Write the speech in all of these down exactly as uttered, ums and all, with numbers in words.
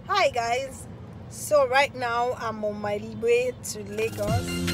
Hi guys, so right now I'm on my way to Lagos.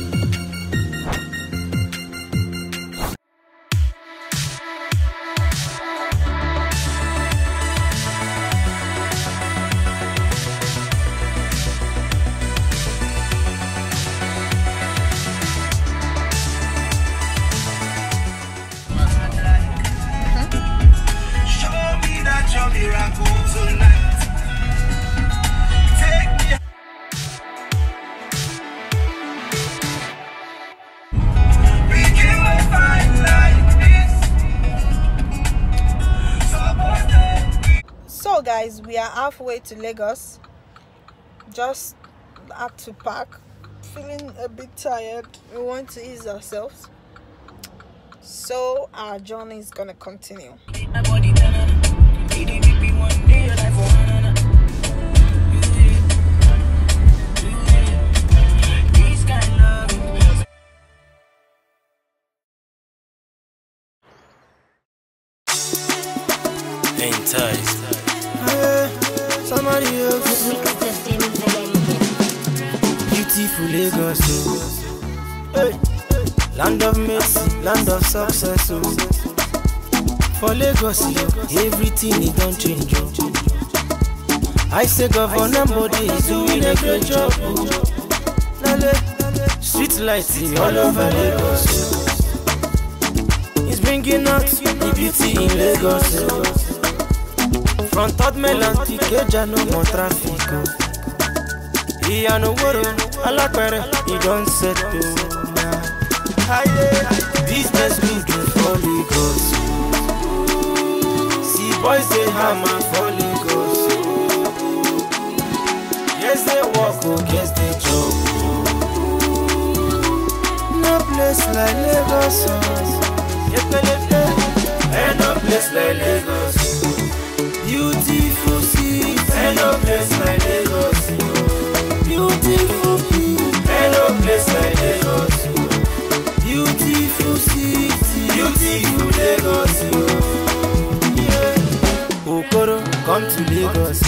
So guys, we are halfway to Lagos. Just had to park. Feeling a bit tired. We want to ease ourselves. So our journey is gonna continue. Ain't tight. Somebody else. Beautiful Lagos, oh. Hey. Land of mercy, land of success, oh. For Lagos, everything is done change, oh. I say Governor Body is doing a great job, oh. Street lights all over Lagos, oh. It's bringing out the beauty in Lagos, oh. Front of Melanti, Keja no more traffic. He a no woro, alapere, he don't set to. Business good for Lagos. See boys they hammer for Lagos. Yes they walk, oh yes they jump. No place like Lagos, and no place like Lagos. Beautiful city, and no place like Lagos. Beautiful people, and no place like Lagos. Beautiful city, beautiful Lagos. Yeah. Okoro, come to Lagos.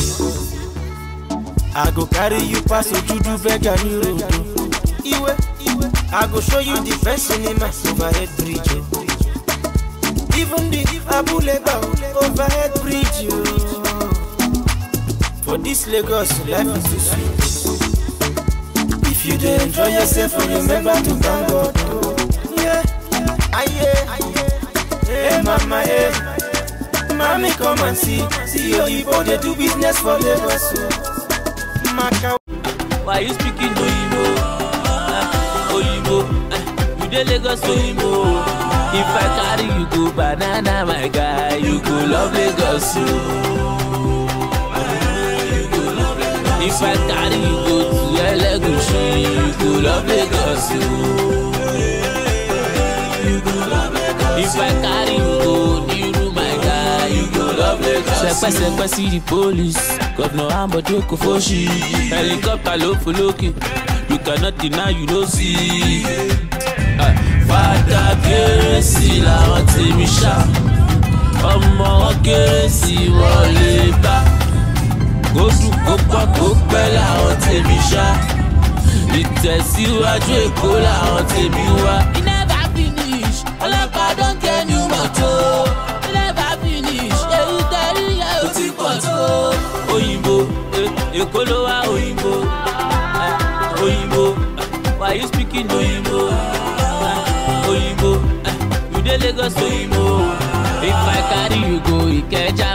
I go carry you past Ojudu Begani Road. Iwe, Iwe. I go show you the best cinema overhead bridge. Even the Abulega overhead bridge, oh. For this Lagos, life is too sweet. If you do enjoy yourself, remember to thank God, oh. Yeah, aye, yeah. Hey mama, hey. Mommy, come and see. See your Igbo, they do business for Lagos, oh. Maka. Why you speaking Oyinbo? Uh, Oyinbo, uh, you dey Lagos Oyinbo. If I carry you go banana, my guy, you go love Lagos, you. If I carry you go to Lagos, you go love Lagos, you. If I carry you go Niru, my guy, you go love Lagos. Sepe sepe see the police, Governor Ambode Kofoshi, helicopter low for Loki. You cannot deny, you don't see. Uh, Fada kérésì làwọn tèmi ṣá, ọmọ wọn kérésì wọlé bá. Kódù kó pọ̀ kó pẹ́ làwọn tèmi ṣá, ìtẹ̀síwájú Èkó làwọn tèmi wá. It never finish, ọlọ́pàá don get new motor. It never finish, èyí tẹ̀rí yẹn ò ti pọ̀ tó. Òyìnbó, Èkó ló wá òyìnbó. Òyìnbó, why you speaking òyìnbó? Oyinbo, you dey Lagos Oyinbo. If I carry you go Ikeja,